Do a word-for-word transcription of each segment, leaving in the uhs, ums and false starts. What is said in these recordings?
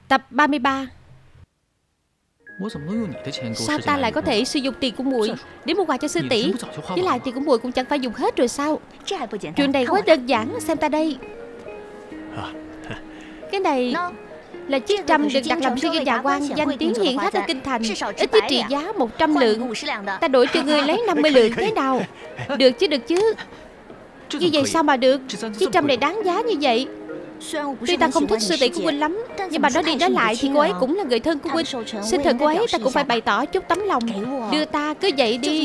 Tập ba mươi ba. Sao ta lại có thể sử dụng tiền của muội để mua quà cho sư tỷ? Với lại tiền của muội cũng chẳng phải dùng hết rồi sao? Chuyện này quá đơn giản, xem ta đây. Cái này là chiếc trâm được đặt làm riêng cho nhà quan, danh tiếng hiển hách ở kinh thành, ít nhất trị giá một trăm lượng. Ta đổi cho ngươi lấy năm mươi lượng, thế nào? Được chứ, được chứ. Như vậy sao mà được? Chiếc trâm này đáng giá như vậy. Tuy ta không thích sư tỷ của huynh lắm, nhưng mà nói đi nói lại thì cô ấy cũng là người thân của huynh. Sinh thần cô ấy ta cũng phải bày tỏ chút tấm lòng. Đưa ta, cứ vậy đi.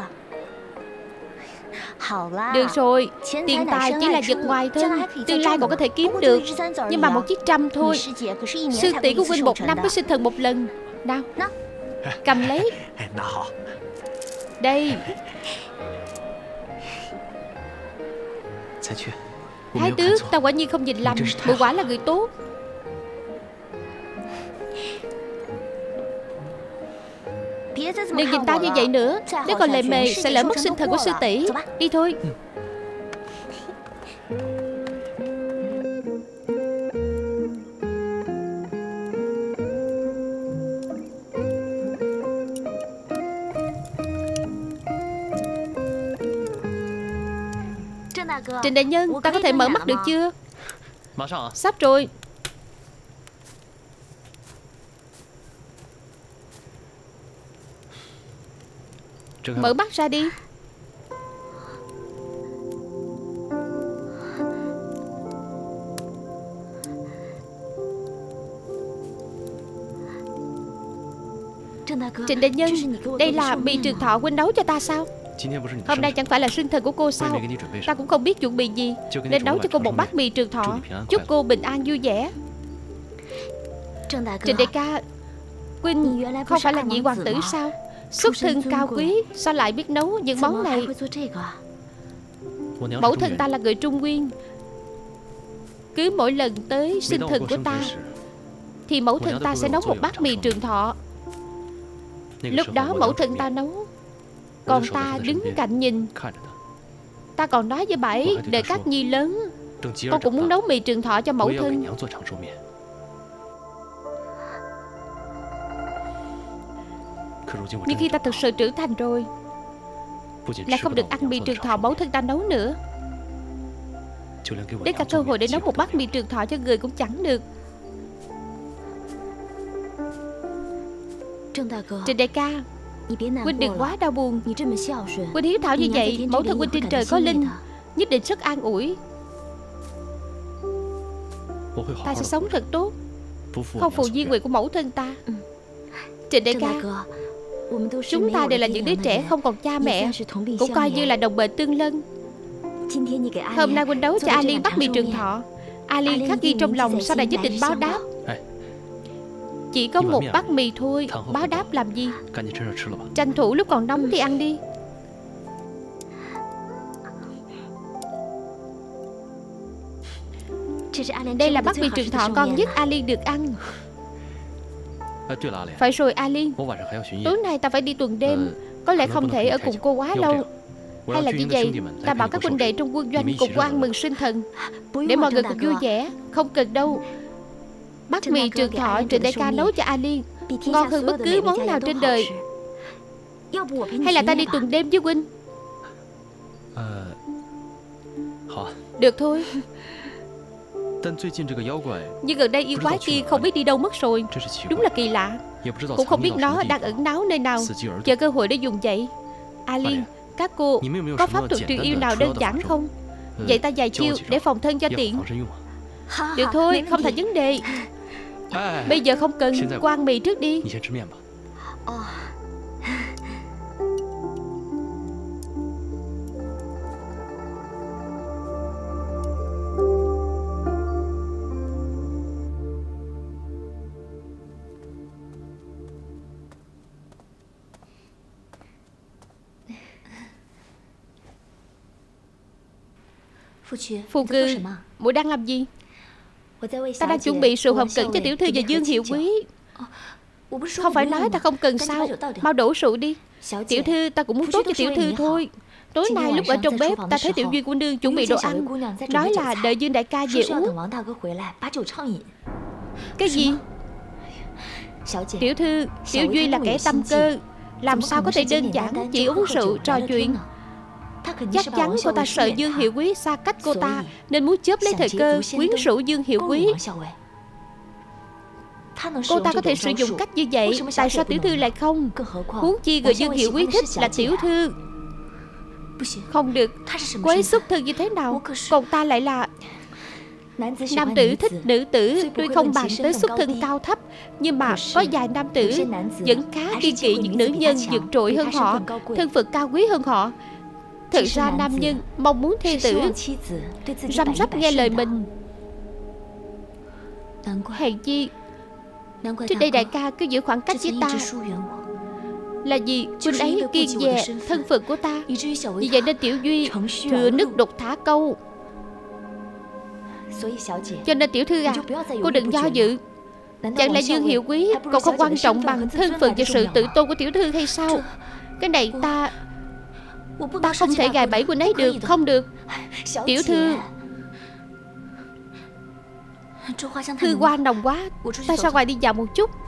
Được rồi, tiền tài chỉ là vật ngoài thân, tương lai còn có thể kiếm được. Nhưng mà một chiếc trâm thôi. Sư tỷ của huynh một năm với sinh thần một lần. Nào, cầm lấy. Đây. Thái tước, ta quả nhiên không nhìn lầm, muội quả là người tốt. Đừng nhìn ta như vậy nữa, nếu còn lề mề sẽ lỡ mất sinh thần của sư tỷ. Đi thôi. Trịnh đại nhân, ta có thể mở mắt được chưa? Sắp rồi. Mở mắt ra đi. Trịnh đại nhân, đây là bì trường thọ huynh nấu cho ta sao? Hôm nay chẳng phải là sinh thần của cô sao? Ta cũng không biết chuẩn bị gì, nên nấu cho cô một bát mì trường thọ. Chúc cô bình an vui vẻ. Trịnh đại ca, huynh không phải là nhị hoàng tử sao? Xuất thân cao quý, sao lại biết nấu những món này? Mẫu thân ta là người Trung Nguyên. Cứ mỗi lần tới sinh thần của ta thì mẫu thân ta sẽ nấu một bát mì trường thọ. Lúc đó mẫu thân ta nấu, còn ta đứng cạnh nhìn. Ta còn nói với bà ấy, đợi các nhi lớn, con cũng muốn nấu mì trường thọ cho mẫu thân. Nhưng khi ta thực sự trưởng thành rồi, lại không được ăn mì trường thọ mẫu thân ta nấu nữa. Đến cả cơ hội để nấu một bát mì trường thọ cho người cũng chẳng được. Trịnh đại ca, huynh đừng quá đau buồn. Huynh hiếu thảo như vậy, mẫu thân huynh trên trời có linh, nhất định rất an ủi. Ta sẽ sống thật tốt, không phụ di nguyện của mẫu thân ta. Trịnh đại ca, chúng ta đều là những đứa trẻ không còn cha mẹ, cũng coi như là đồng bệnh tương lân. Hôm nay huynh nấu cho A Liên bát mì trường thọ, A Liên khắc ghi trong lòng, sau này nhất định báo đáp. Chỉ có một bát mì thôi, báo đáp làm gì? Tranh thủ lúc còn nóng thì ăn đi. Đây là bát mì trường thọ ngon nhất A Liên được ăn. Phải rồi A Liên, tối nay ta phải đi tuần đêm, có lẽ không thể ở cùng cô quá lâu. Hay là như vậy, ta bảo các huynh đệ trong quân doanh cùng cô ăn mừng sinh thần, để mọi người cùng vui vẻ. Không cần đâu. Bát mì trường thọ Trịnh đại ca nấu cho A Liên ngon hơn bất cứ món nào trên đời. Hay là ta đi tuần đêm với huynh? Được thôi. Nhưng gần đây yêu quái kia không biết đi đâu mất rồi. Đúng là kỳ lạ. Cũng không biết nó đang ẩn náu nơi nào, chờ cơ hội để dùng vậy. A Liên, các cô có pháp thuật truyền yêu nào đơn giản không? Vậy ta vài chiêu để phòng thân cho tiện. Được thôi, không thành vấn đề. Bây giờ không cần, cô ăn mì trước đi. Phù cư, muội đang làm gì? Ta đang chuẩn bị rượu hồng cẩn cho tiểu thư và Dương Hiệu Quý. Không phải nói ta không cần sao? Mau đổ rượu đi. Tiểu thư, ta cũng muốn tốt cho tiểu thư thôi. Tối nay lúc ở trong bếp, ta thấy Tiểu Duyên cô nương chuẩn bị đồ ăn, nói là đợi Dương đại ca về uống. Cái gì? Tiểu thư, Tiểu Duy là kẻ tâm cơ, làm sao có thể đơn giản chỉ uống rượu trò chuyện. Chắc chắn cô ta sợ Dương Hiệu Quý xa cách cô ta, nên muốn chớp lấy thời cơ quyến rũ Dương Hiệu Quý. Cô ta có thể sử dụng cách như vậy, tại sao tiểu thư lại không? Huống chi người Dương Hiệu Quý thích là tiểu thư. Không được, cô ấy xuất thân như thế nào, còn ta lại là... Nam tử thích nữ tử tuy không bàn tới xuất thân cao thấp, nhưng mà có vài nam tử vẫn khá kiên kỵ những nữ nhân vượt trội hơn họ, thân phận cao quý hơn họ. Thực ra nam nhân mong muốn thê tử răm rắp nghe lời mình. Hèn chi trước đây đại ca cứ giữ khoảng cách với ta là vì huynh ấy kiêng dè thân phận của ta. Vì vậy nên Tiểu Duy thừa nước đục thả câu. Cho nên tiểu thư à, cô đừng do dự. Chẳng lẽ Dương Hiệu Quý còn không quan trọng bằng thân phận và sự tự tôn của tiểu thư hay sao? Cái này ta Ta không thể gài bẫy huynh ấy được. Không được. Tiểu thư, thư hoa nồng quá, ta ra ngoài đi dạo một chút.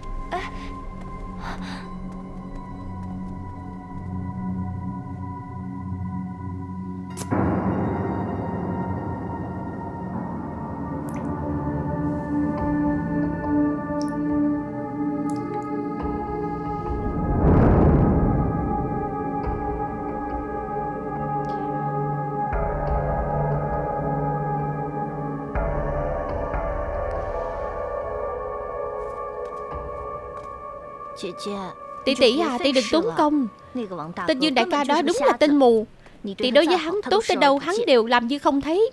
Tỷ tỷ à, tỷ đừng tốn công. Tên Dương đại ca đó đúng là tên mù. Tỷ đối với hắn tốt tới đâu hắn đều làm như không thấy.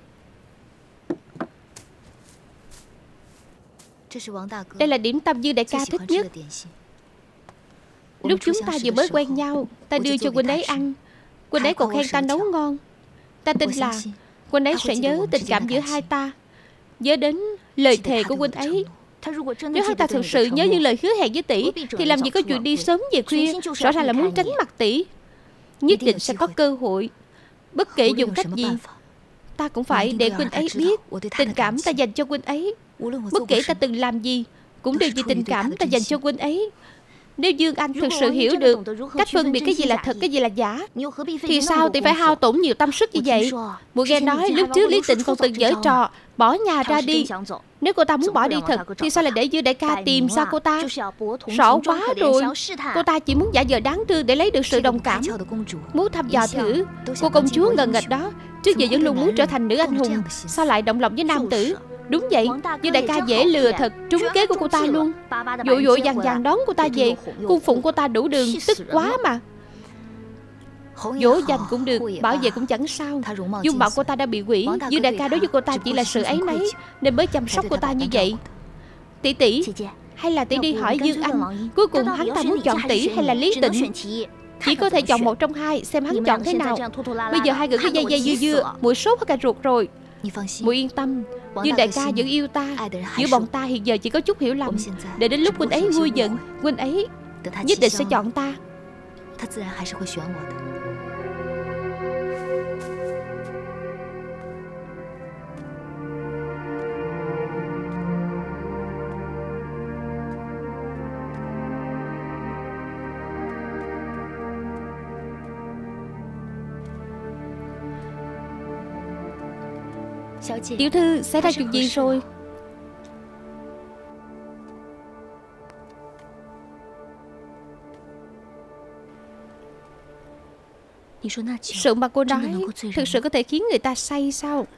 Đây là điểm tâm Dương đại ca thích nhất. Lúc chúng ta vừa mới quen nhau, ta đưa cho huynh ấy ăn, huynh ấy còn khen ta nấu ngon. Ta tin là huynh ấy sẽ nhớ tình cảm giữa hai ta, nhớ đến lời thề của huynh ấy. Nếu hắn ta thực sự nhớ những lời hứa hẹn với tỷ, thì làm gì có chuyện đi sớm về khuya. Rõ ràng là muốn tránh mặt tỷ. Nhất định sẽ có cơ hội. Bất kể dùng cách gì, ta cũng phải để huynh ấy biết tình cảm ta dành cho huynh ấy. Bất kể ta từng làm gì, cũng đều vì tình cảm ta dành cho huynh ấy. Nếu Dương Anh thực sự hiểu được cách phân biệt cái gì là thật, cái gì là giả, thì sao tỷ phải hao tổn nhiều tâm sức như vậy? Muội nghe nói lúc trước Lý Tịnh còn từng giở trò bỏ nhà ra đi. Nếu cô ta muốn bỏ đi thật, thì sao lại để Dương đại ca tìm ra cô ta? Rõ quá rồi. Cô ta chỉ muốn giả vờ đáng thương để lấy được sự đồng cảm. Muốn thăm dò thử cô công chúa ngần nghệch đó trước giờ vẫn luôn muốn trở thành nữ anh hùng, sao lại động lòng với nam tử? Đúng vậy, Dương đại ca dễ lừa thật, trúng kế của cô ta luôn. Vội vội vàng vàng đón cô ta về, cung phụng cô ta đủ đường, tức quá mà. Dỗ dành cũng được, bảo vệ cũng chẳng sao. Dung mạo cô ta đã bị hủy, Dương đại ca đối với cô ta chỉ là sự áy náy, nên mới chăm sóc cô ta như vậy. Tỷ tỷ, hay là tỷ đi hỏi Dương Anh, cuối cùng hắn ta muốn chọn tỷ hay là Lý Tịnh? Chỉ có thể chọn một trong hai, xem hắn chọn thế nào. Bây giờ hai người cứ dây dây dưa dưa, muội sốt hết cả ruột rồi. Muội yên tâm, Dương đại ca vẫn yêu ta. Giữa bọn ta hiện giờ chỉ có chút hiểu lầm. Để đến lúc huynh ấy nguôi giận, huynh ấy nhất định sẽ chọn ta. Tiểu thư, xảy ra chuyện gì rồi? Sự mà cô nói thực sự có thể khiến người ta say sao?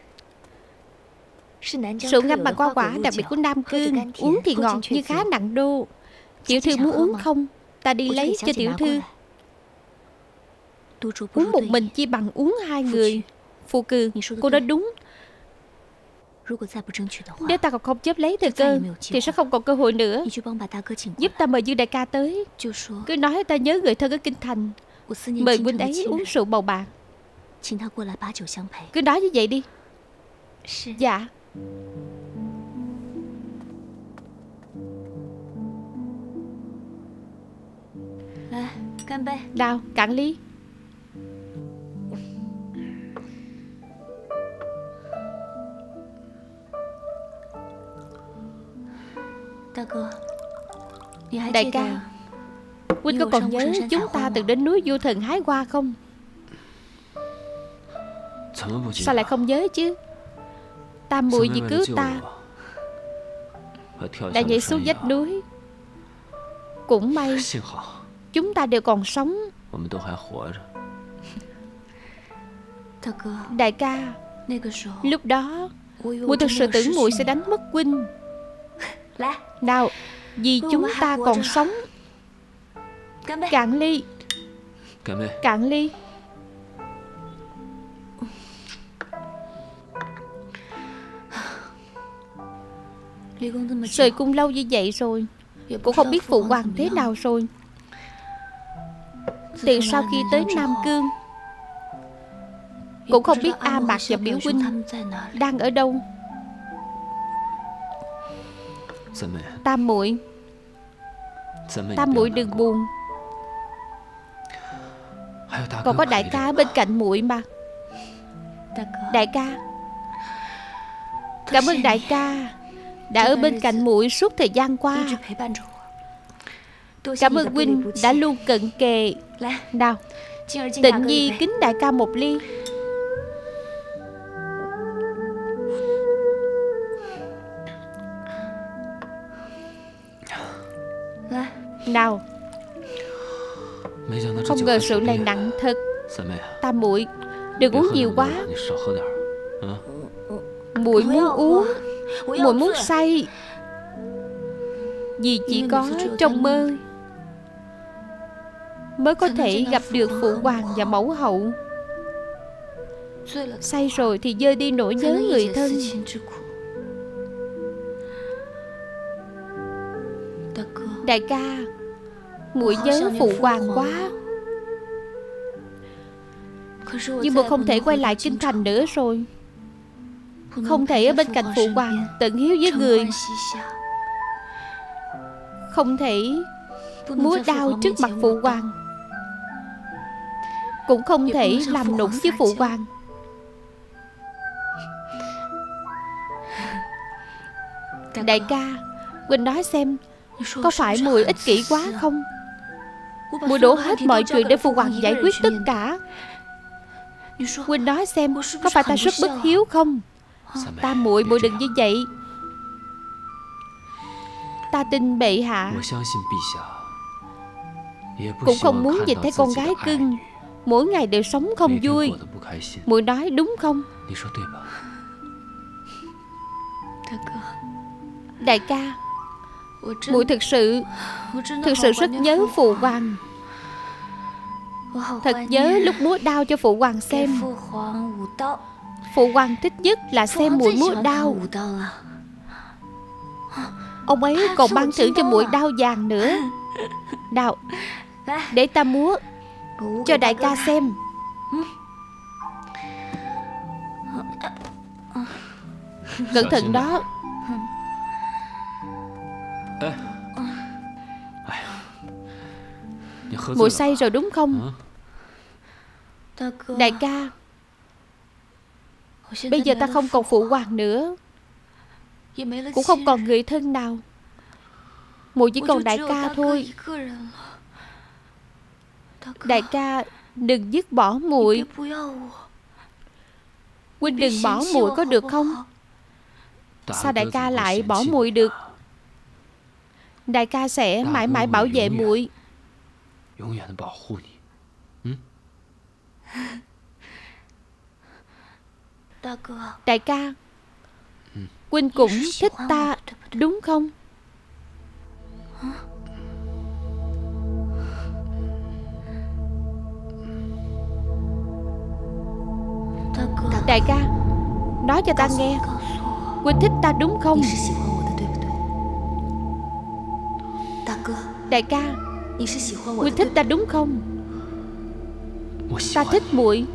Rượu ngâm bằng hoa quả đặc biệt của Nam Cương, uống thì ngọt nhưng khá nặng đô. Tiểu thư muốn uống không? Ta đi lấy cho tiểu thư. Uống một mình chi bằng uống hai người. Phù Cừ, cô nói đúng. Nếu ta còn không chấp lấy thời cơ thì sẽ không còn cơ hội nữa. Giúp ta mời Dương đại ca tới. Cứ nói ta nhớ người thân ở kinh thành, mời huynh ấy uống rượu bầu bạc. Cứ nói như vậy đi. Dạ. Nào, cạn ly. Đại ca, huynh có còn nhớ chúng ta từng đến núi Vô Thần hái hoa không? Sao lại không nhớ chứ? Tam muội vì cứu ta đã nhảy xuống vách núi. Cũng may chúng ta đều còn sống. Đại ca, lúc đó muội thực sự tưởng muội sẽ đánh mất huynh. Nào, vì chúng ta còn sống. Cạn ly. Cạn ly. Rời cung lâu như vậy rồi, cũng không biết phụ hoàng thế nào rồi. Từ sau khi tới Nam Cương, cũng không biết A Mạc và Biểu huynh đang ở đâu. Tam muội, Tam muội đừng buồn. Còn có đại ca ở bên cạnh muội mà. Đại ca, cảm ơn đại ca đã ở bên cạnh muội suốt thời gian qua. Cảm ơn huynh đã luôn cận kề. Nào, Tịnh Nhi kính đại ca một ly. Nào. Không ngờ rượu này nặng thật. Tam muội, đừng uống nhiều quá. Muội muốn uống, muội muốn say. Vì chỉ có trong mơ mới có thể gặp được phụ hoàng và mẫu hậu. Say rồi thì vơi đi nỗi nhớ người thân. Đại ca, muội nhớ phụ hoàng quá. Nhưng muội không thể quay lại kinh thành nữa rồi. Không thể ở bên cạnh phụ hoàng tận hiếu với người. Không thể múa đao trước mặt phụ hoàng. Cũng không thể làm nũng với phụ hoàng. Đại ca, huynh nói xem, có phải muội ích kỷ quá không? Muội đổ hết mọi chuyện để phụ hoàng giải quyết tất cả. Huynh nói xem, có phải ta rất bất hiếu không? Tam muội, muội đừng như vậy. Ta tin bệ hạ cũng không muốn nhìn thấy con gái cưng mỗi ngày đều sống không vui. Muội nói đúng không? Đại ca, muội thực sự Thực sự rất nhớ phụ hoàng. Thật nhớ lúc múa đao cho phụ hoàng xem. Phụ hoàng thích nhất là xem muội múa đao. Ông ấy còn ban thưởng cho muội đao vàng nữa. Nào, để ta múa cho đại ca xem. Cẩn thận đó. Muội say rồi đúng không? Đại ca, bây giờ ta không còn phụ hoàng nữa, cũng không còn người thân nào. Muội chỉ còn đại ca thôi. Đại ca đừng dứt bỏ muội. Huynh đừng bỏ muội có được không? Sao đại ca lại bỏ muội được? Đại ca sẽ mãi mãi bảo vệ muội. Đại ca, huynh cũng thích ta đúng không? Đại ca, nói cho ta nghe, huynh thích ta đúng không? Đại ca, huynh thích ta đúng không? Ta thích muội.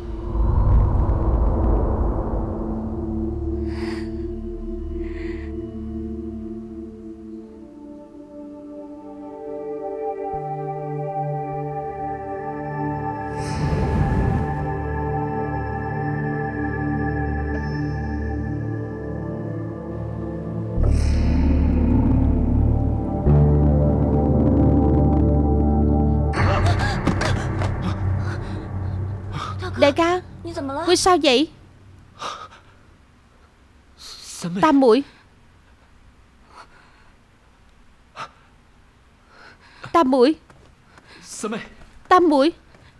Đại ca, Huynh sao vậy? Tam muội, Tam muội, Tam muội.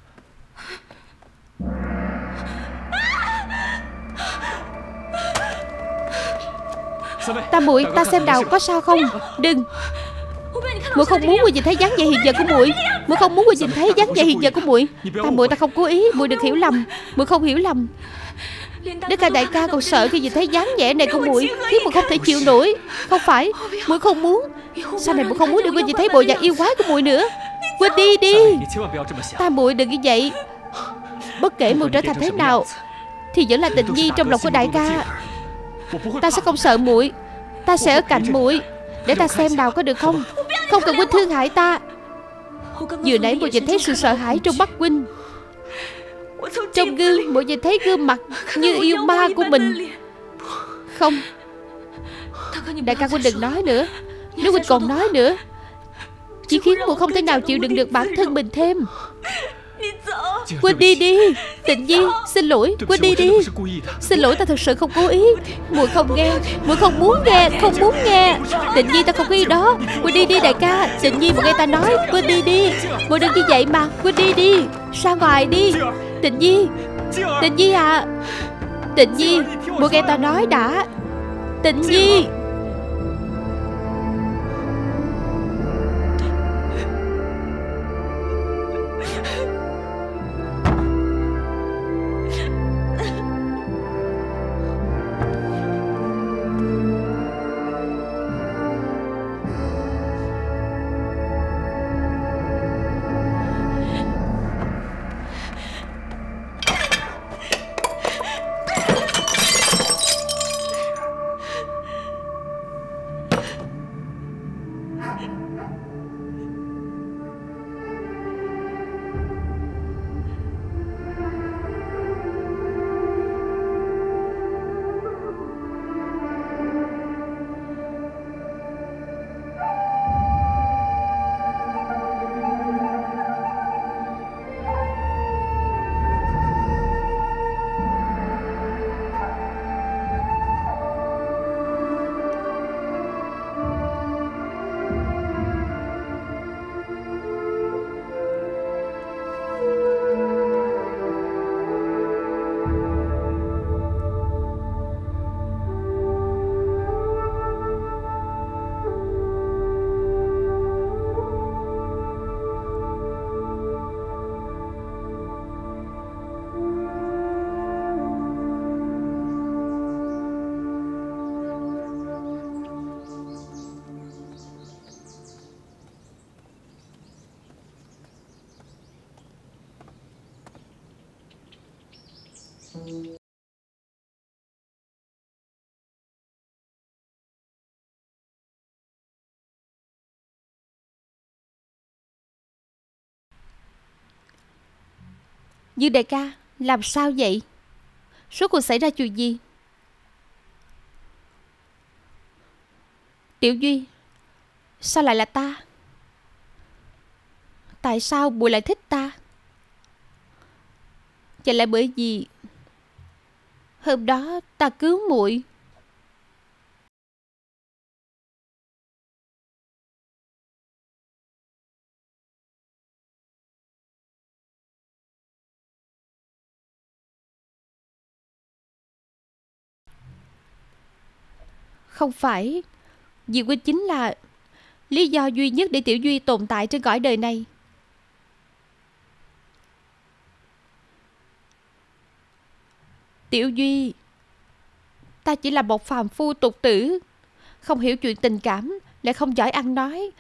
Tam muội, ta xem Đào có sao không? Đừng. Muội không muốn muội nhìn thấy dáng vẻ hiện giờ của muội. Muội không muốn muội nhìn thấy dáng vẻ hiện giờ của muội. Tam muội, ta không cố ý, muội đừng hiểu lầm. Muội không hiểu lầm. Đến cả đại ca còn sợ khi nhìn thấy dáng vẻ này của muội, khiến muội không thể chịu nổi. Không phải, muội không muốn. Sau này muội không muốn được Huynh nhìn thấy bộ dạng yêu quái của muội nữa. Huynh đi đi. Tam muội đừng như vậy. Bất kể muội trở thành thế nào thì vẫn là tình nhi trong lòng của đại ca. Ta sẽ không sợ muội. Ta sẽ ở cạnh muội để ta xem Đào có được không. Không cần Huynh thương hại ta. Vừa nãy muội nhìn thấy sự sợ hãi trong mắt Huynh. Trong gương muội nhìn thấy gương mặt như yêu ma của mình. Không, đại ca Huynh đừng nói nữa. Nếu Huynh còn nói nữa chỉ khiến muội không thể nào chịu đựng được bản thân mình thêm. Huynh đi đi. Tịnh Nhi, xin lỗi, Huynh đi đi. Xin lỗi, ta thật sự không cố ý. Muội không nghe, muội không muốn nghe, không muốn nghe. Tịnh Nhi, ta không có ý đó. Huynh đi đi đại ca. Tịnh Nhi, muội nghe ta nói. Huynh đi đi. Muội đừng như vậy mà. Huynh đi đi. Ra ngoài đi. Tịnh Nhi, Tịnh Nhi à. Tịnh Nhi, muội nghe ta nói đã. Tịnh Nhi. Dương đại ca, làm sao vậy? Rốt cuộc xảy ra chuyện gì? Tiểu Duy, sao lại là ta? Tại sao muội lại thích ta? Chẳng lẽ bởi vì hôm đó ta cứu muội? Không phải. Diệu Huynh chính là lý do duy nhất để Tiểu Duy tồn tại trên cõi đời này. Tiểu Duy, ta chỉ là một phàm phu tục tử, không hiểu chuyện tình cảm, lại không giỏi ăn nói,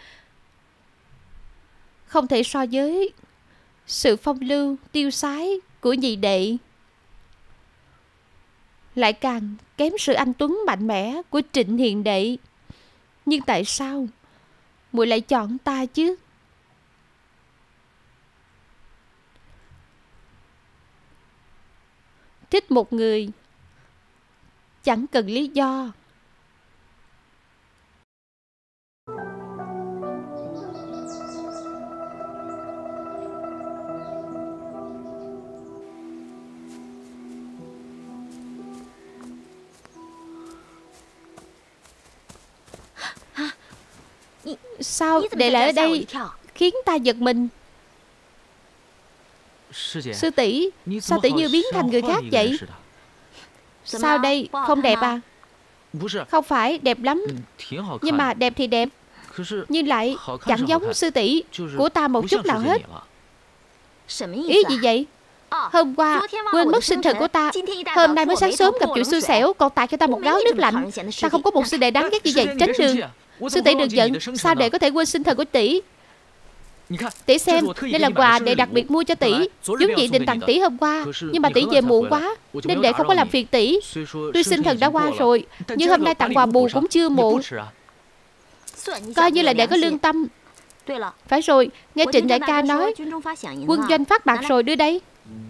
không thể so với sự phong lưu tiêu sái của nhị đệ, lại càng kém sự anh tuấn mạnh mẽ của Trịnh hiền đệ. Nhưng tại sao muội lại chọn ta chứ? Thích một người chẳng cần lý do. Sao đệ lại ở đây khiến ta giật mình? Sư tỷ, sao tự như biến thành người khác vậy? Sao đây, không đẹp à? Không phải, đẹp lắm. Nhưng mà đẹp thì đẹp, nhưng lại chẳng giống sư tỷ của ta một chút nào hết. Ý gì vậy? Hôm qua quên mất sinh thần của ta, hôm nay mới sáng sớm gặp chuyện xui xẻo, còn tạt cho ta một gáo nước lạnh. Ta không có một sư đệ đáng ghét như vậy, tránh đường. Sư tỷ đừng giận, sao đệ có thể quên sinh thần của tỷ? Tỷ xem, đây là quà đệ đặc biệt mua cho tỷ, vốn dĩ định tặng tỷ hôm qua, nhưng mà tỷ về muộn quá nên đệ không có làm phiền tỷ. Tuy sinh thần đã qua rồi, nhưng hôm nay tặng quà bù cũng chưa muộn. Coi như là đệ có lương tâm. Phải rồi, nghe Trịnh đại ca nói quân doanh phát bạc rồi, đưa đây.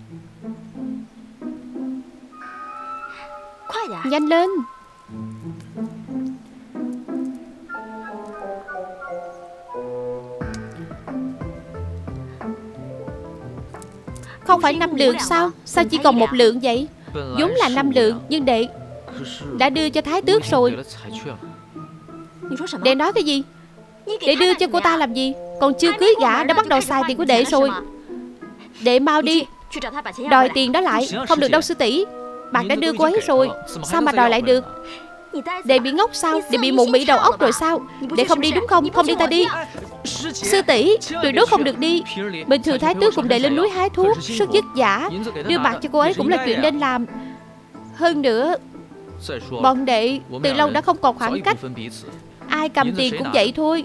Nhanh lên. Không phải năm lượng sao? Sao chỉ còn một lượng vậy? Vốn là năm lượng, nhưng đệ đã đưa cho thái tước rồi. Đệ nói cái gì? Đệ đưa cho cô ta làm gì? Còn chưa cưới gả đã bắt đầu xài tiền của đệ rồi. Đệ mau đi đòi tiền đó lại. Không được đâu sư tỷ, bạc đã đưa cô ấy rồi, sao mà đòi lại được? Đệ bị ngốc sao? Đệ bị mụ mị đầu óc rồi sao? Đệ không đi đúng không? Không đi ta đi. Sư tỷ, tuyệt đối không được đi. Bình thường thái tước cùng đệ lên núi hái thuốc rất vất vả, đưa bạc cho cô ấy cũng là chuyện nên làm. Hơn nữa, bọn đệ từ lâu đã không còn khoảng cách, ai cầm tiền cũng vậy thôi.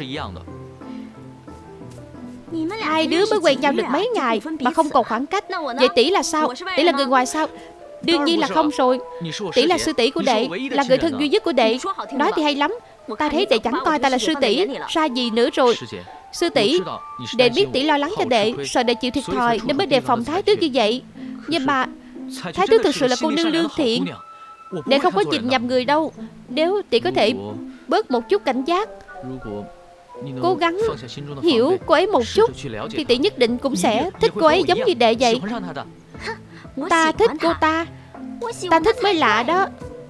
Hai đứa mới quen nhau được mấy ngày mà không còn khoảng cách. Vậy tỷ là sao? Tỷ là người ngoài sao? Đương nhiên là không rồi. Tỷ là sư tỷ của đệ, là người thân duy nhất của đệ. Nói thì hay lắm, ta thấy đệ chẳng coi ta là sư tỷ ra gì nữa rồi. Sư tỷ, đệ biết tỷ lo lắng cho đệ, sợ đệ chịu thiệt thòi nên mới đề phòng thái tước như vậy. Nhưng mà thái tước thực sự là cô nương lương thiện, đệ không có nhìn nhầm người đâu. Nếu tỷ có thể bớt một chút cảnh giác, cố gắng hiểu cô ấy một chút, thì tỷ nhất định cũng sẽ thích cô ấy giống như đệ vậy. Ta thích cô ta, ta thích mới lạ đó.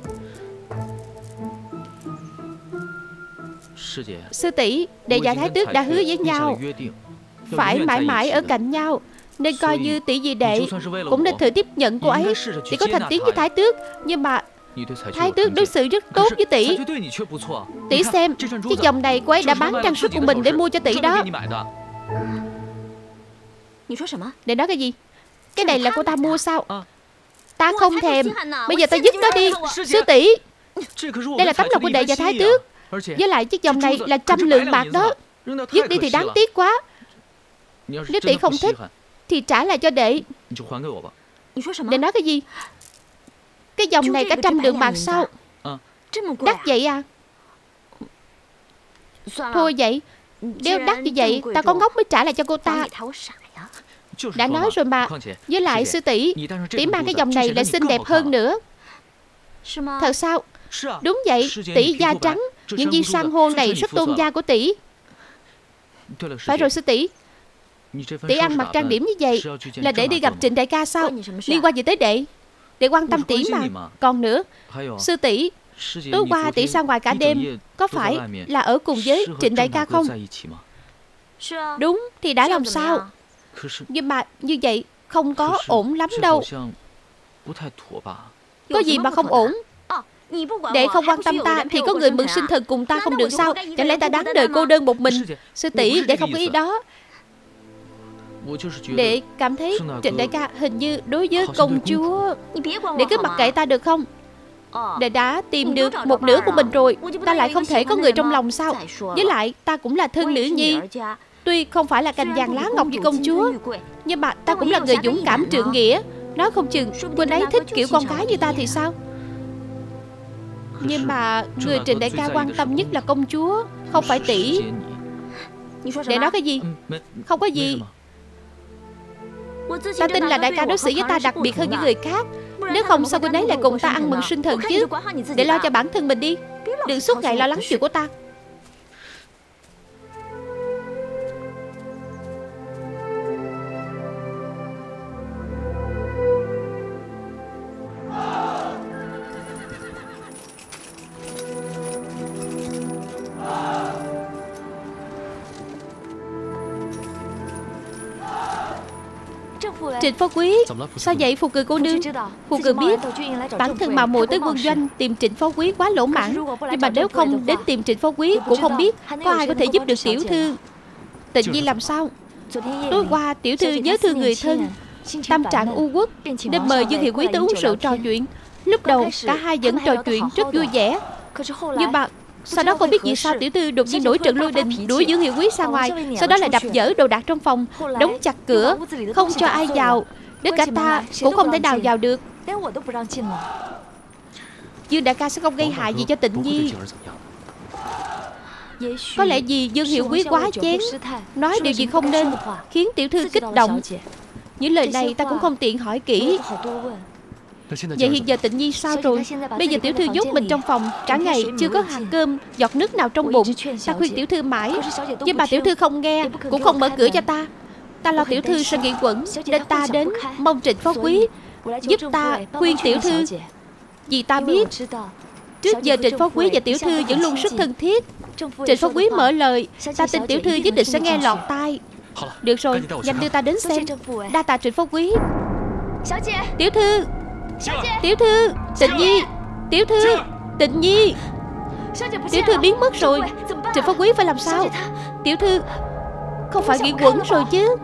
Sư tỷ, đệ và thái tước đã hứa với nhau phải mãi mãi ở cạnh nhau, nên coi như tỷ vì đệ cũng nên thử tiếp nhận cô ấy. Tỷ có thành tiếng với thái tước, nhưng mà thái tước đối xử rất tốt với tỷ. Tỷ xem, chiếc vòng này cô ấy đã bán trang sức của mình để mua cho tỷ đó. Đệ nói cái gì? Cái này là cô ta mua sao? Ta không thèm. Bây giờ ta dứt nó đi. Sư tỷ, đây là tấm lòng của đệ và thái tước. Với lại chiếc vòng này là trăm lượng bạc đó. Dứt đi thì đáng tiếc quá. Nếu tỷ không thích thì trả lại cho đệ. Đệ nói cái gì? Cái vòng này cả trăm lượng bạc sao? Đắt vậy à? Thôi vậy, nếu đắt như vậy, ta có ngốc mới trả lại cho cô ta. Đã nói rồi mà. Với lại sư tỷ, tỷ mang cái vòng này lại xinh đẹp hơn nữa. Thật sao? Đúng vậy, tỷ da trắng, những viên san hô này rất tôn da của tỷ. Phải rồi sư tỷ, tỷ ăn mặc trang điểm như vậy là để đi gặp Trịnh đại ca sao? Liên quan gì tới đệ? Đệ quan tâm tỷ mà. Còn nữa, sư tỷ, tối qua tỷ ra ngoài cả đêm, có phải là ở cùng với Trịnh đại ca không? Đúng, thì đã làm sao? Nhưng mà như vậy không có ổn lắm đâu. Có gì mà không ổn? Đệ không quan tâm ta thì có người mượn sinh thần cùng ta không được sao? Chẳng lẽ ta đáng đời cô đơn một mình? Sư tỷ, đệ không có ý đó. Đệ cảm thấy Trịnh đại ca hình như đối với công chúa. Đệ cứ mặc kệ ta được không? Đệ đã tìm được một nửa của mình rồi, ta lại không thể có người trong lòng sao? Với lại ta cũng là thân nữ nhi, tuy không phải là cành vàng lá ngọc như công chúa, nhưng mà ta cũng là người dũng cảm trượng nghĩa. Nói không chừng cô ấy thích kiểu con gái như ta thì sao? Nhưng mà người Trịnh đại ca quan tâm nhất là công chúa, không phải tỷ. Để nói cái gì? Không có gì. Ta tin là đại ca đối xử với ta đặc biệt hơn những người khác. Nếu không sao cô ấy lại cùng ta ăn mừng sinh thần chứ? Để lo cho bản thân mình đi, đừng suốt ngày lo lắng chuyện của ta. Trịnh Phó Quý. Sao vậy Phù Cười cô nương? Phù Cười biết bản thân mạo muội tới quân doanh tìm Trịnh Phó Quý quá lỗ mãn, nhưng mà nếu không đến tìm Trịnh Phó Quý cũng không biết có ai có thể giúp được tiểu thư. Tịnh Nhi làm sao? Tối qua tiểu thư nhớ thương người thân, tâm trạng u uất, nên mời Dương Hiệu Quý tới uống rượu trò chuyện. Lúc đầu cả hai vẫn trò chuyện rất vui vẻ, nhưng mà sau đó không biết vì sao tiểu thư đột nhiên nổi trận lôi đình, đuổi Dương Hiệu Quý ra ngoài, sau đó lại đập vỡ đồ đạc trong phòng, đóng chặt cửa, không cho ai vào, đến cả ta cũng không thể nào vào được. Dương đại ca sẽ không gây hại gì cho Tịnh Nhi. Có lẽ vì Dương Hiệu Quý quá chén, nói điều gì không nên, khiến tiểu thư kích động. Những lời này ta cũng không tiện hỏi kỹ. Vậy hiện giờ Tịnh Nhi sao rồi? Bây giờ tiểu thư nhốt mình trong phòng, cả ngày chưa có hạt cơm, giọt nước nào trong bụng. Ta khuyên tiểu thư mãi, nhưng mà tiểu thư không nghe, cũng không mở cửa cho ta. Ta lo tiểu thư sẽ nghĩ quẩn, nên ta đến mong Trịnh Phó Quý giúp ta khuyên tiểu thư. Vì ta biết trước giờ Trịnh Phó Quý và tiểu thư vẫn luôn rất thân thiết. Trịnh Phó Quý mở lời, ta tin tiểu thư nhất định sẽ nghe lọt tai. Được rồi, nhanh đưa ta đến xem. Đa tạ Trịnh Phó Quý. Tiểu thư, tiểu thư, Tịnh Nhi, tiểu thư, Tịnh Nhi. Tiểu thư biến mất rồi. Trịnh Phó Quý phải làm sao? Tiểu thư không phải nghĩ quẩn rồi chứ?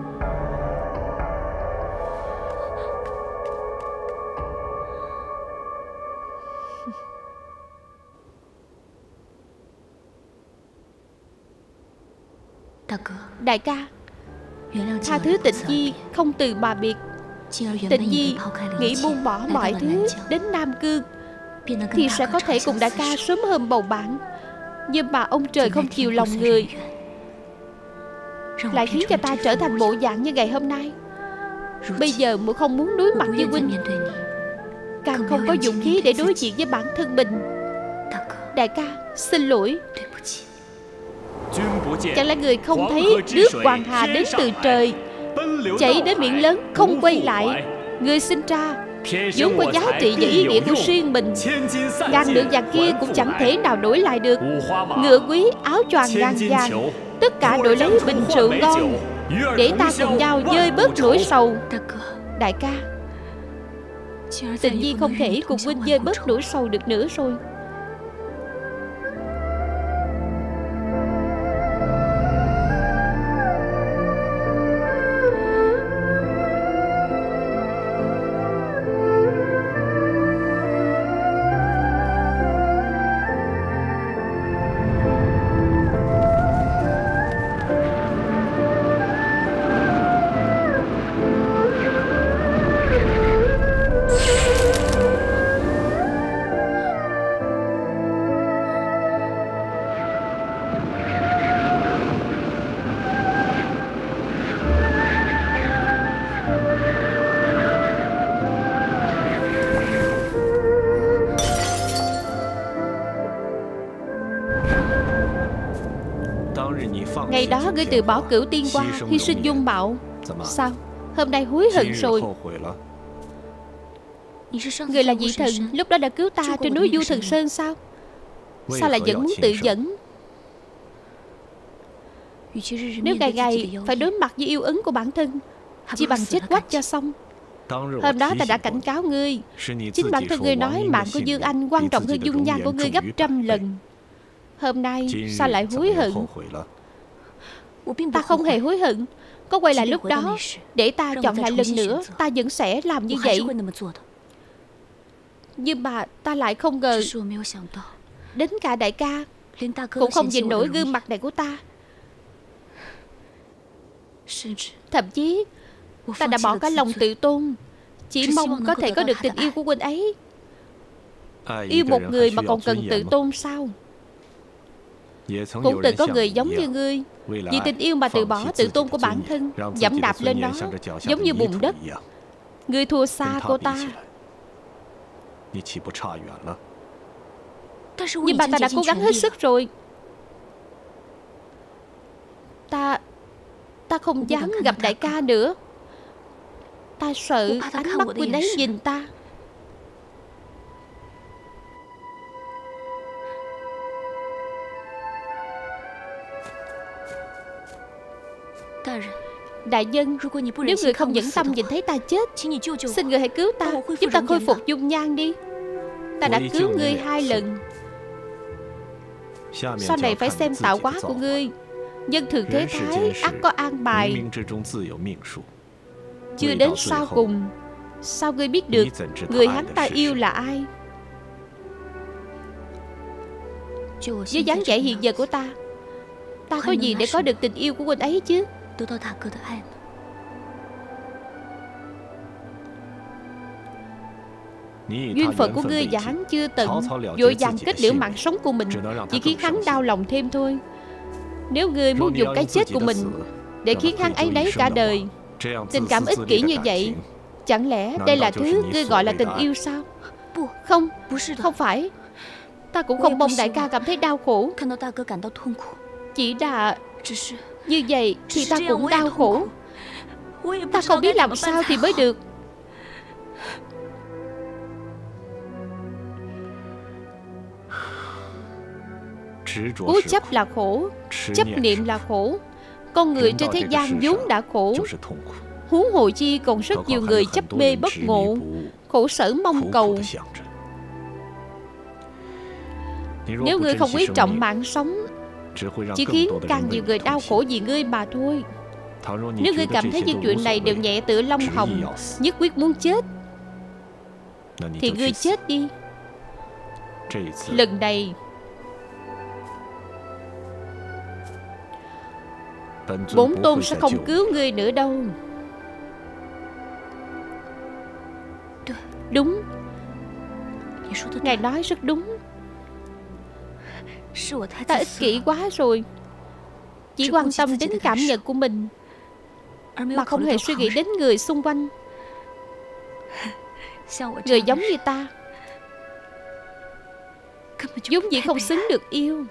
Đại ca, tha thứ Tịnh Nhi không từ mà biệt. Tịnh Nhi nghĩ buông bỏ mọi thứ đến Nam Cương thì sẽ có thể cùng đại ca sớm hơn bầu bạn. Nhưng mà ông trời không chiều lòng người, lại khiến cho ta trở thành bộ dạng như ngày hôm nay. Bây giờ muội không muốn đối mặt với huynh, càng không có dũng khí để đối diện với bản thân mình. Đại ca, xin lỗi. Chẳng lẽ người không thấy nước Hoàng Hà đến từ trời, chảy đến miệng lớn không quay lại? Người sinh ra vốn có giá trị và ý nghĩa của riêng mình, ngàn lượng vàng kia cũng chẳng thể nào đổi lại được. Ngựa quý áo choàng ngàn vàng, tất cả đổi lấy bình rượu ngon, để ta cùng nhau vơi bớt nỗi sầu. Đại ca, Tịnh Nhi không thể cùng huynh vơi bớt nỗi sầu được nữa rồi. Ngày đó ngươi từ bỏ Cửu Tiên Qua, hy sinh dung mạo. Sao hôm nay hối hận rồi? Người là vị thần lúc đó đã cứu ta trên núi Du Thần Sơn sao? Sao lại vẫn muốn tự dẫn? Nếu ngày ngày phải đối mặt với yêu ứng của bản thân, chỉ bằng chết quách cho xong. Hôm đó ta đã cảnh cáo ngươi. Chính bản thân ngươi nói mạng của Dương Anh quan trọng hơn dung nhan của ngươi gấp trăm lần. Hôm nay sao lại hối hận? Ta không hề hối hận. Có quay lại lúc đó, để ta chọn lại lần nữa, ta vẫn sẽ làm như vậy. Nhưng mà ta lại không ngờ, đến cả đại ca cũng không nhìn nổi gương mặt này của ta. Thậm chí ta đã bỏ cả lòng tự tôn, chỉ mong có thể có được tình yêu của huynh ấy. Yêu một người mà còn cần tự tôn sao? Cũng từng có người giống như ngươi, vì tình yêu mà từ bỏ tự tôn của bản thân, dẫm đạp lên nó giống như bùn đất. Ngươi thua xa cô ta. Nhưng mà ta đã cố gắng hết sức rồi. Ta Ta không dám gặp đại ca nữa. Ta sợ ánh mắt huynh ấy nhìn ta. Đại nhân, nếu người không nhẫn tâm nhìn thấy ta chết, xin người hãy cứu ta, giúp ta khôi phục dung nhan đi. Ta đã cứu ngươi hai lần. Sau này phải xem tạo hóa của ngươi. Nhân thường thế thái, ắt có an bài. Chưa đến sau cùng, sao ngươi biết được người hắn ta yêu là ai? Với dáng vẻ hiện giờ của ta, ta có gì để có được tình yêu của huynh ấy chứ? Duyên phận của ngươi và hắn chưa tận, vội vàng kết liễu mạng sống của mình chỉ khiến hắn đau lòng thêm thôi. Nếu ngươi muốn dùng cái chết của mình để khiến hắn ấy nấy cả đời, tình cảm ích kỷ như vậy, chẳng lẽ đây là thứ ngươi gọi là tình yêu sao? Không, không phải. Ta cũng không mong đại ca cảm thấy đau khổ. Chỉ là như vậy thì ta cũng đau khổ. Ta không biết làm sao thì mới được. Cố chấp là khổ, chấp niệm là khổ. Con người trên thế gian vốn đã khổ, huống hồ chi còn rất nhiều người chấp mê bất ngộ, khổ sở mong cầu. Nếu ngươi không quý trọng mạng sống, chỉ khiến càng nhiều người đau khổ vì ngươi mà thôi. Nếu ngươi cảm thấy những chuyện này đều nhẹ tựa lông hồng, nhất quyết muốn chết, thì ngươi chết đi. Lần này bổn tôn sẽ không cứu ngươi nữa đâu. Đúng, ngài nói rất đúng. Ta ích kỷ quá rồi, chỉ quan tâm đến cảm nhận của mình mà không hề suy nghĩ đến người xung quanh. Người giống như ta vốn dĩ không xứng được yêu.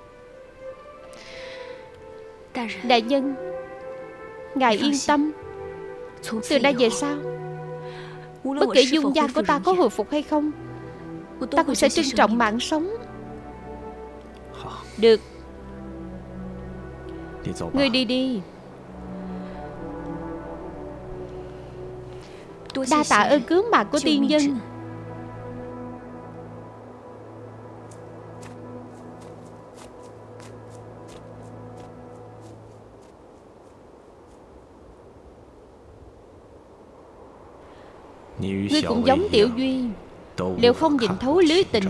Đại nhân, ngài yên tâm, từ nay về sau, bất kể dung nhan của ta có hồi phục hay không, ta cũng sẽ trân trọng mạng sống. Được, ngươi đi đi. Đa tạ ơn cứu mạng của tiên nhân. Ngươi cũng giống Tiểu Duy, đều không nhìn thấu lưới tình.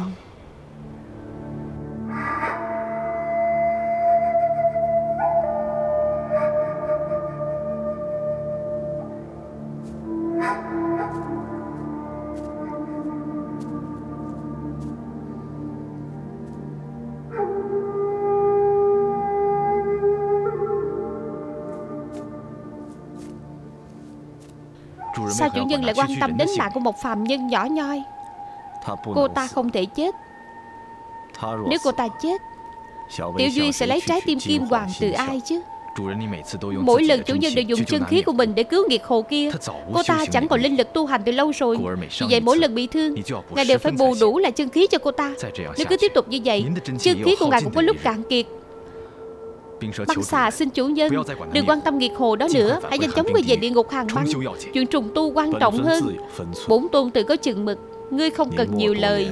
Sao chủ nhân lại quan tâm đến mạng của một phàm nhân nhỏ nhoi? Cô ta không thể chết. Nếu cô ta chết, Tiểu Duy sẽ lấy trái tim kim hoàng từ ai chứ? Mỗi lần chủ nhân đều dùng chân khí của mình để cứu nghiệt hồ kia, cô ta chẳng còn linh lực tu hành từ lâu rồi. Vì vậy mỗi lần bị thương, ngài đều phải bù đủ lại chân khí cho cô ta. Nếu cứ tiếp tục như vậy, chân khí của ngài cũng có lúc cạn kiệt. Băng xà xin chủ nhân đừng quan tâm nghiệt hồ đó nữa, hãy nhanh chóng quay về địa ngục hàng băng. Chuyện trùng tu quan trọng hơn. Bổn tôn tự có chừng mực, ngươi không cần nhiều lời.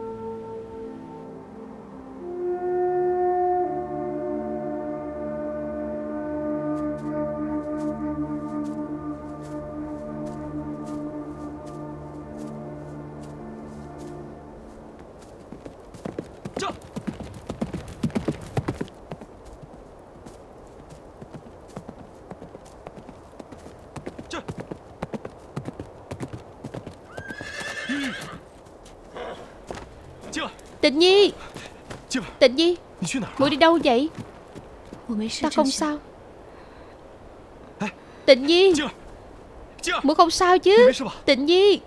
Tịnh Nhi, Tịnh Nhi, muội đi đâu vậy? Ta không sao. Tịnh Nhi, muội không sao chứ? Tịnh Nhi.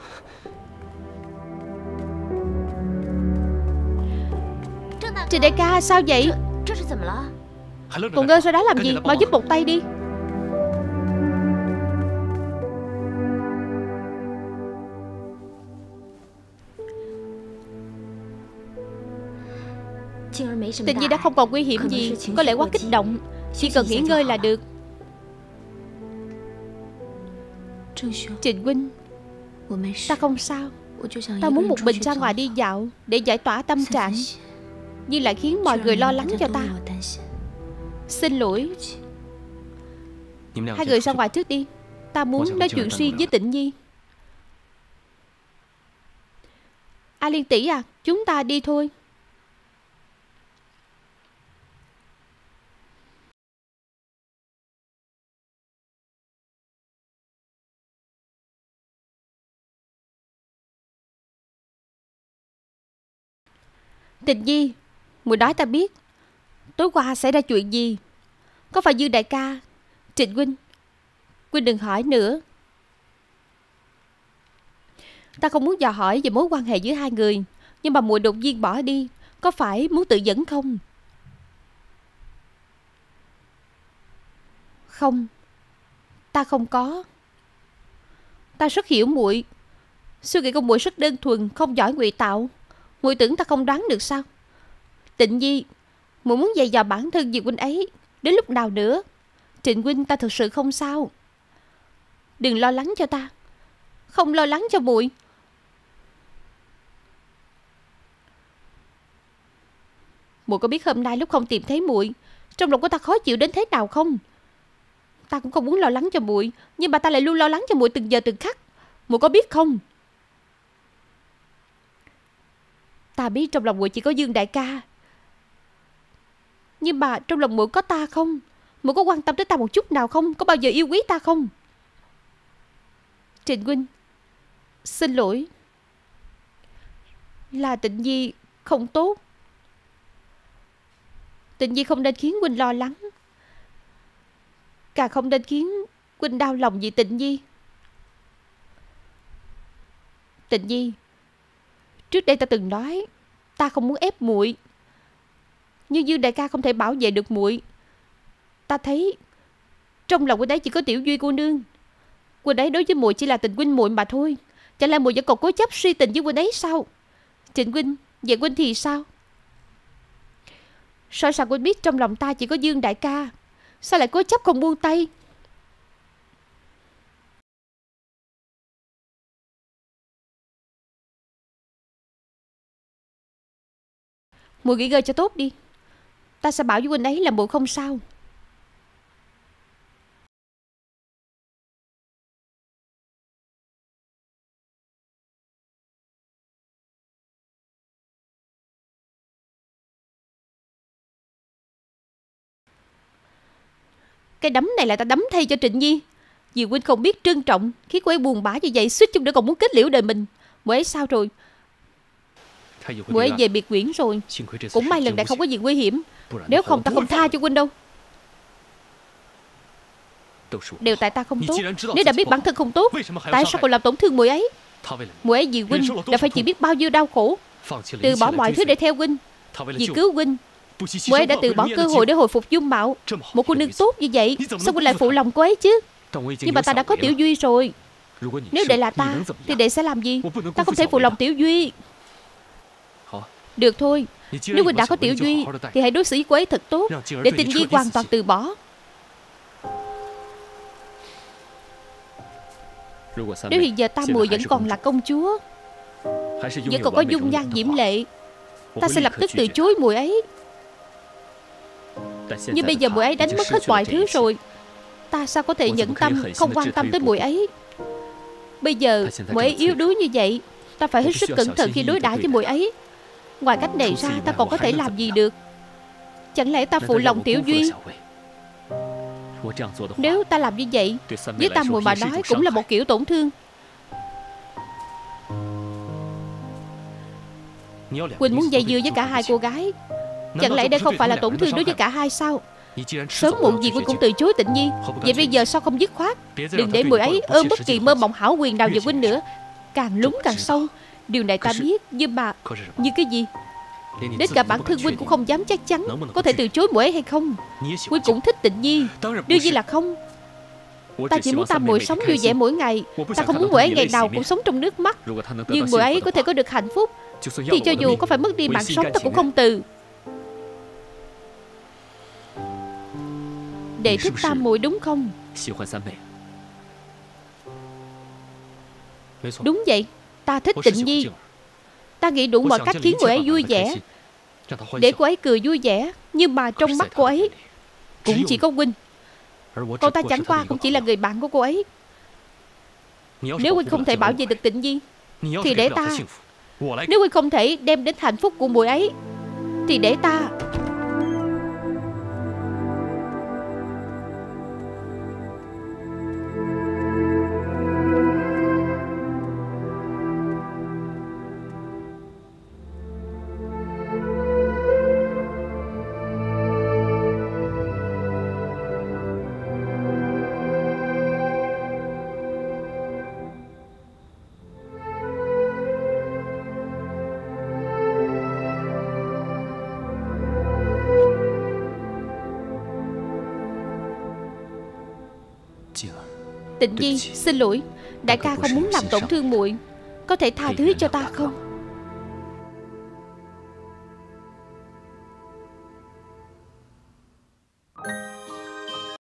Trình đại ca, sao vậy? Còn ngơ sau đó làm gì? Mau giúp một tay đi. Tịnh Nhi đã không còn nguy hiểm gì. Có lẽ quá kích động, chỉ cần nghỉ ngơi là được. Trịnh huynh, ta không sao. Ta muốn một mình ra ngoài đi dạo để giải tỏa tâm trạng, nhưng lại khiến mọi người lo lắng cho ta. Xin lỗi. Hai người ra ngoài trước đi. Ta muốn nói chuyện riêng với Tịnh Nhi. A Liên tỷ à, chúng ta đi thôi. Tịnh Nhi, muội nói ta biết tối qua xảy ra chuyện gì. Có phải Dương đại ca? Trịnh huynh, huynh đừng hỏi nữa. Ta không muốn dò hỏi về mối quan hệ giữa hai người, nhưng mà muội đột nhiên bỏ đi, có phải muốn tự dẫn không? Không, ta không có. Ta rất hiểu muội. Suy nghĩ của muội rất đơn thuần, không giỏi ngụy tạo. Muội tưởng ta không đoán được sao? Tịnh Nhi, muội muốn dày dò bản thân vì huynh ấy đến lúc nào nữa? Trịnh huynh, ta thực sự không sao. Đừng lo lắng cho ta. Không lo lắng cho muội. Muội có biết hôm nay lúc không tìm thấy muội, trong lòng của ta khó chịu đến thế nào không? Ta cũng không muốn lo lắng cho muội, nhưng mà ta lại luôn lo lắng cho muội từng giờ từng khắc. Muội có biết không? Ta biết trong lòng muội chỉ có Dương đại ca, nhưng mà trong lòng muội có ta không? Muội có quan tâm tới ta một chút nào không? Có bao giờ yêu quý ta không? Trịnh huynh, xin lỗi. Là Tịnh Nhi không tốt. Tịnh Nhi không nên khiến huynh lo lắng, càng không nên khiến huynh đau lòng vì Tịnh Nhi. Tịnh Nhi, trước đây ta từng nói ta không muốn ép muội, nhưng Dương đại ca không thể bảo vệ được muội. Ta thấy trong lòng huynh ấy chỉ có Tiểu Duy cô nương. Huynh ấy đối với muội chỉ là tình huynh muội mà thôi. Chẳng lẽ muội vẫn còn cố chấp suy tình với huynh ấy sao? Trịnh huynh, vậy huynh thì sao? Sao sao huynh biết trong lòng ta chỉ có Dương đại ca, sao lại cố chấp không buông tay? Muội nghỉ ngơi cho tốt đi. Ta sẽ bảo với huynh ấy là muội không sao. Cái đấm này là ta đấm thay cho Trịnh Nhi. Vì huynh không biết trân trọng, khiến cô ấy buồn bã như vậy, suýt chút nữa còn muốn kết liễu đời mình. Muội ấy sao rồi? Muội ấy về biệt quyển rồi. Cũng may lần này không có gì nguy hiểm, nếu không ta không tha cho huynh đâu. Đều tại ta không tốt. Nếu đã biết bản thân không tốt, tại sao còn làm tổn thương muội ấy? Muội ấy vì huynh đã phải chịu biết bao nhiêu đau khổ, từ bỏ mọi thứ để theo huynh. Vì cứu huynh, muội ấy đã từ bỏ cơ hội để hồi phục dung mạo. Một cô nương tốt như vậy, sao huynh lại phụ lòng cô ấy chứ? Nhưng mà ta đã có Tiểu Duy rồi. Nếu đệ là ta thì đệ sẽ làm gì? Ta không thể phụ lòng Tiểu Duy. Được thôi, nếu huynh đã có Tiểu Duy thì hãy đối xử với cô ấy thật tốt, để Tịnh Nhi hoàn toàn từ bỏ. Nếu hiện giờ ta muội vẫn còn là công chúa, vẫn còn có dung nhan diễm lệ, ta sẽ lập tức từ chối muội ấy. Nhưng bây giờ muội ấy đánh mất hết mọi thứ rồi, ta sao có thể nhẫn tâm không quan tâm tới muội ấy? Bây giờ muội ấy yếu đuối như vậy, ta phải hết sức cẩn thận khi đối đãi với muội ấy. Ngoài cách này ra ta còn có thể làm gì được? Chẳng lẽ ta phụ lòng Tiểu Duy? Nếu ta làm như vậy, với tam muội mà nói cũng là một kiểu tổn thương. Huynh muốn dây dưa với cả hai cô gái, chẳng lẽ đây không phải là tổn thương đối với cả hai sao? Sớm muộn gì Huynh cũng từ chối Tịnh Nhi, vậy bây giờ sao không dứt khoát? Đừng để muội ấy ôm bất kỳ mơ mộng hão quyền nào về Huynh nữa. Càng lún càng sâu. Điều này ta biết, nhưng mà như cái gì? Đến cả bản thân Huynh cũng không dám chắc chắn có thể từ chối muội ấy hay không. Huynh cũng thích Tịnh Nhi, đương nhiên là không. Ta chỉ muốn tam muội sống vui vẻ mỗi ngày. Ta không muốn muội ấy ngày nào cũng sống trong nước mắt. Nhưng muội ấy có thể có được hạnh phúc thì cho dù có phải mất đi mạng sống ta cũng không từ. Đệ thích tam muội đúng không? Đúng vậy, ta thích Tịnh Nhi. Ta nghĩ đủ mọi cách khiến cô ấy vui vẻ, để cô ấy cười vui vẻ. Nhưng mà trong mắt cô ấy cũng chỉ có huynh. Còn ta chẳng qua cũng chỉ là người bạn của cô ấy. Nếu huynh không thể bảo vệ được Tịnh Nhi thì để ta. Nếu huynh không thể đem đến hạnh phúc của muội ấy thì để ta. Tịnh Nhi, xin lỗi, đại ca không muốn làm tổn thương muội, có thể tha thứ cho ta không?